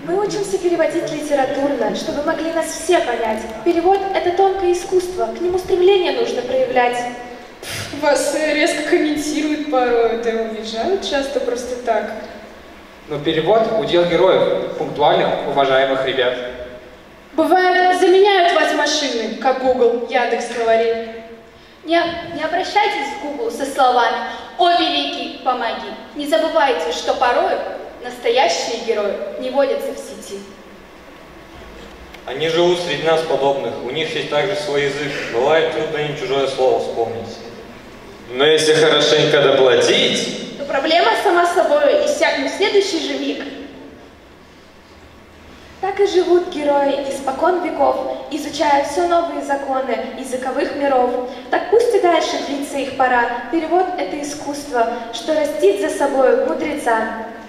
Мы учимся переводить литературно, чтобы могли нас все понять. Перевод — это тонкое искусство, к нему стремление нужно проявлять. Вас резко комментируют порой, да унижают часто просто так. Но перевод — удел героев, пунктуальных, уважаемых ребят. Бывает, заменяют вас машины, как Google, Яндекс говорит. Не обращайтесь в Google со словами «О, великий, помоги». Не забывайте, что порой настоящие герои не водятся в сети. Они живут среди нас подобных, у них есть также свой язык. Бывает трудно им чужое слово вспомнить. Но если хорошенько доплатить, то проблема сама собой иссякнет в следующий же миг. Так и живут герои испокон веков, изучая все новые законы языковых миров. Так пусть и дальше длится их пора. Перевод — это искусство, что растит за собой мудреца.